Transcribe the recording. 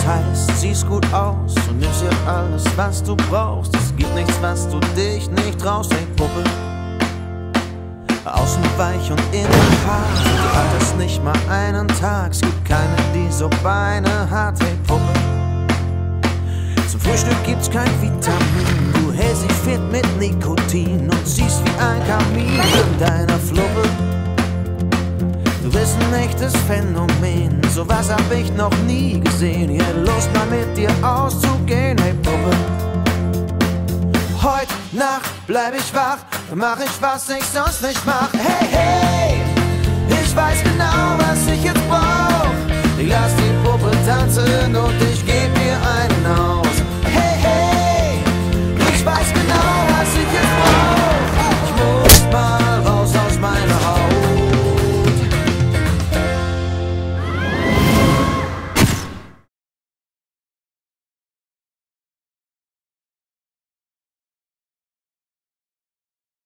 Das heißt, siehst gut aus und nimmst dir alles, was du brauchst. Es gibt nichts, was du dich nicht traust, hey Puppe. Außen weich und innen hart, du alterst nicht mal einen Tag. Es gibt keine, die so Beine hat, hey Puppe. Zum Frühstück gibt's kein Vitamin, du hältst dich fit mit Nikotin und siehst wie ein Kamin in deiner Fluppe. Du bist ein echtes Phänomen, sowas hab ich noch nie gesehen. Ich hätte Lust mal mit dir auszugehen, hey Puppe. Heut Nacht bleib ich wach, mach ich was ich sonst nicht mach. Hey, hey, ich weiß genau, was ich jetzt brauch. Ich lass die Puppe tanzen und